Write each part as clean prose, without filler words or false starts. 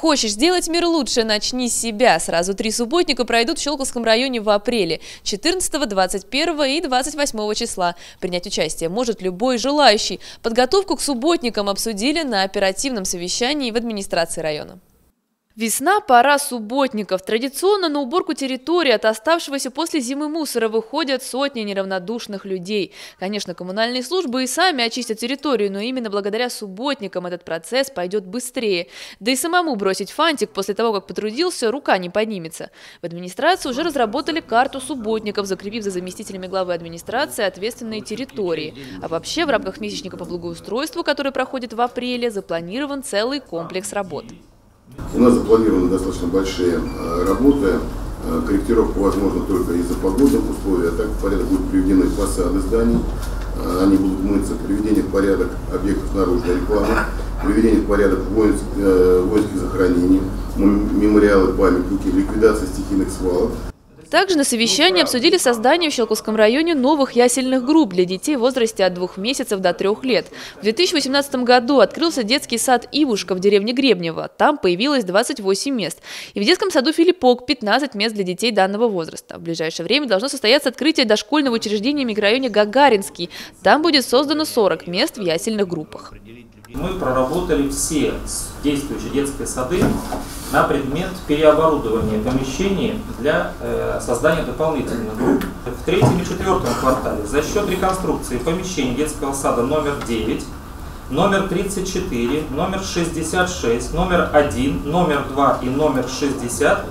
Хочешь сделать мир лучше – начни с себя. Сразу 3 субботника пройдут в Щелковском районе в апреле – 14, 21 и 28 числа. Принять участие может любой желающий. Подготовку к субботникам обсудили на оперативном совещании в администрации района. Весна – пора субботников. Традиционно на уборку территории от оставшегося после зимы мусора выходят сотни неравнодушных людей. Конечно, коммунальные службы и сами очистят территорию, но именно благодаря субботникам этот процесс пойдет быстрее. Да и самому бросить фантик после того, как потрудился, рука не поднимется. В администрации уже разработали карту субботников, закрепив за заместителями главы администрации ответственные территории. А вообще в рамках месячника по благоустройству, который проходит в апреле, запланирован целый комплекс работ. У нас запланированы достаточно большие работы. Корректировка возможна только из-за погодных условий, а так в порядок будут приведены фасады зданий, они будут мыться, приведение в порядок объектов наружной рекламы, приведение в порядок воинских захоронений, мемориалы, памятники, ликвидация стихийных свалок. Также на совещании обсудили создание в Щелковском районе новых ясельных групп для детей в возрасте от 2 месяцев до 3 лет. В 2018 году открылся детский сад «Ивушка» в деревне Гребнево. Там появилось 28 мест. И в детском саду «Филиппок» 15 мест для детей данного возраста. В ближайшее время должно состояться открытие дошкольного учреждения в микрорайоне Гагаринский. Там будет создано 40 мест в ясельных группах. Мы проработали все действующие детские сады на предмет переоборудования помещений для создания дополнительных групп. В 3-м и 4-м квартале за счет реконструкции помещений детского сада номер 9, номер 34, номер 66, номер 1, номер 2 и номер 60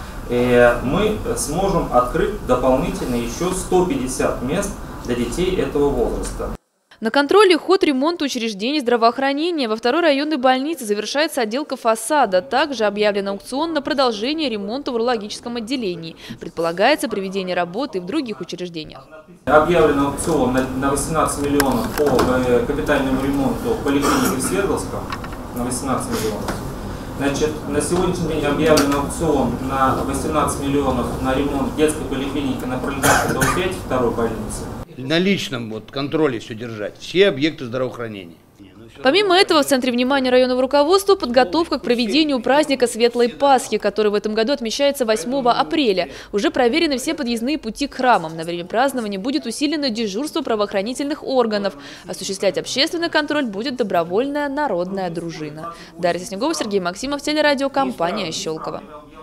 мы сможем открыть дополнительно еще 150 мест для детей этого возраста. На контроле ход ремонта учреждений здравоохранения. Во 2-й районной больнице завершается отделка фасада. Также объявлен аукцион на продолжение ремонта в урологическом отделении. Предполагается проведение работы и в других учреждениях. Объявлен аукцион на 18 миллионов по капитальному ремонту поликлиники в Свердловском. На 18 миллионов. Значит, на сегодняшний день объявлен аукцион на 18 миллионов на ремонт детской поликлиники на Пролетарской, дом 5, 2-й больницы. На личном контроле все держать, все объекты здравоохранения. Помимо этого, в центре внимания районного руководства подготовка к проведению праздника Светлой Пасхи, который в этом году отмечается 8 апреля. Уже проверены все подъездные пути к храмам. На время празднования будет усилено дежурство правоохранительных органов. Осуществлять общественный контроль будет добровольная народная дружина. Дарья Снегова, Сергей Максимов, телерадиокомпания Щелково.